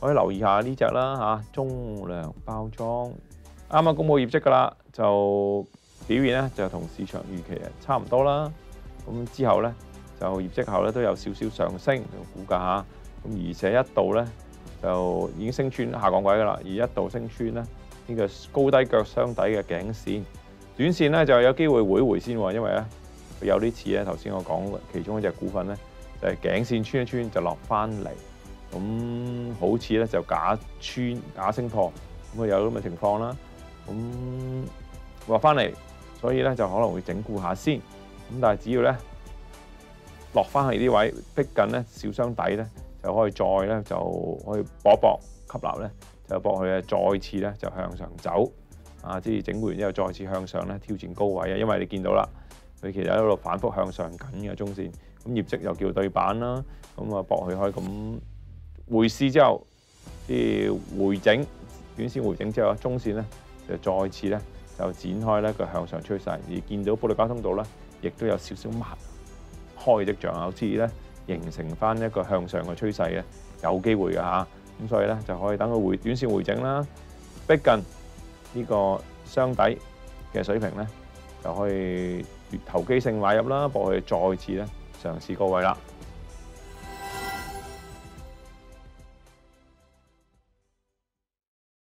可以留意下呢只啦嚇，中糧包裝啱啱公佈業績㗎啦，就表現咧就同市場預期差唔多啦。咁之後咧就業績後咧都有少少上升個股價嚇，咁而且一度咧就已經升穿下降軌㗎啦，而一度升穿咧呢個高低腳雙底嘅頸線，短線咧就有機會回先喎，因為咧佢有啲似咧頭先我講其中一隻股份咧就係頸線穿一穿就落翻嚟，咁好似咧就假升破，咁啊有咁嘅情況啦，咁落翻嚟，所以咧就可能會整固下先，咁但係只要咧落翻去呢位逼近咧小雙底咧，就可以再咧就可以搏一搏吸納咧，就搏佢再次咧就向上走，即係整固完之後再次向上咧挑戰高位啊！因為你見到啦，佢其實喺度反覆向上緊嘅中線，咁業績又叫對板啦，咁啊搏佢可以咁回試之後，即係回整短線回整之後，中線咧就再次咧就展開咧個向上趨勢，而見到保利加通道咧，亦都有少少擘開嘅跡象，好似咧形成翻一個向上嘅趨勢嘅，有機會嘅嚇。咁所以咧就可以等佢短線回整啦，逼近呢個雙底嘅水平咧，就可以投機性買入啦，搏佢再次咧嘗試高位啦。